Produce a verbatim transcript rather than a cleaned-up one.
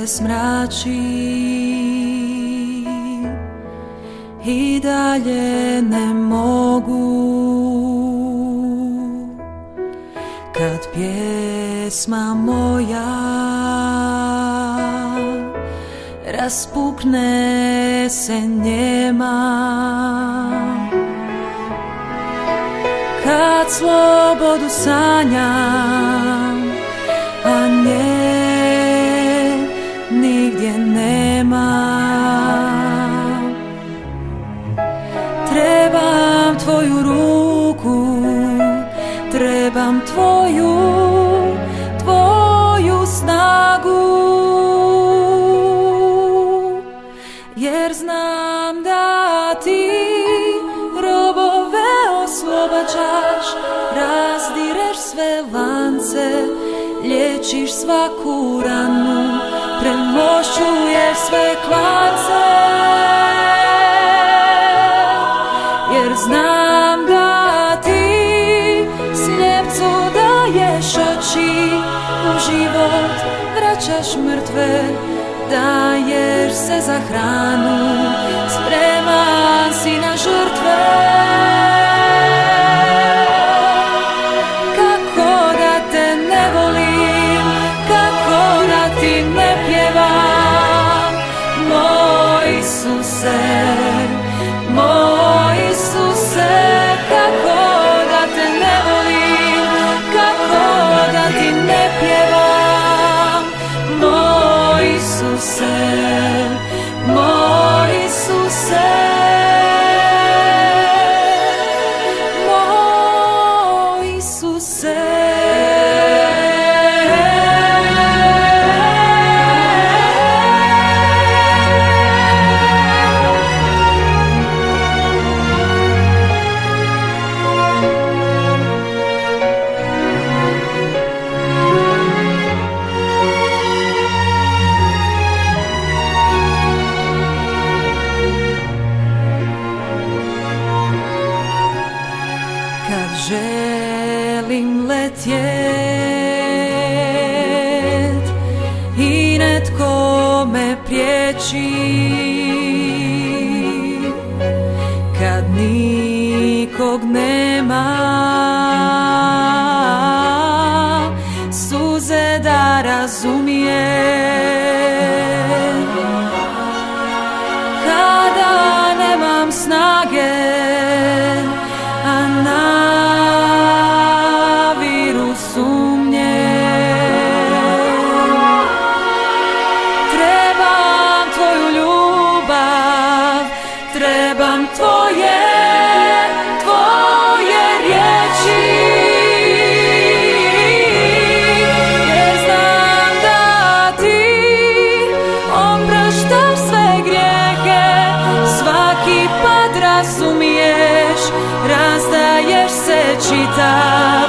smrači i dalje ne mogu, kad pjesma moja raspukne se njema, kad slobodu sanjam, a nje nigdje nema. Trebam tvoju ruku, trebam tvoju, tvoju snagu, jer znam da ti robove oslobađaš, razdireš sve lance, liječiš svaku ranu, premošćuješ sve klance, jer znam da ti slijepcu daješ oči, u život vraćaš mrtve, daješ se za hranu, spreman si na žrtve. Kako da te ne volim, kako da ti ne pjevam, moj Isuse, moj Isuse. Kako da te ne volim, kako da ti ne pjevam, moj Isuse, moj Isuse, moj Isuse. Kad želim letjet i netko me priječi, kad nikog nema, suze da razumije, kada nemam snage, a naviru sumnje, trebam tvoju ljubav, trebam tvoje, tvoje riječi, jer znam da ti opraštaš sve grijehe, svaki pad razumiješ, razdaješ se čitav,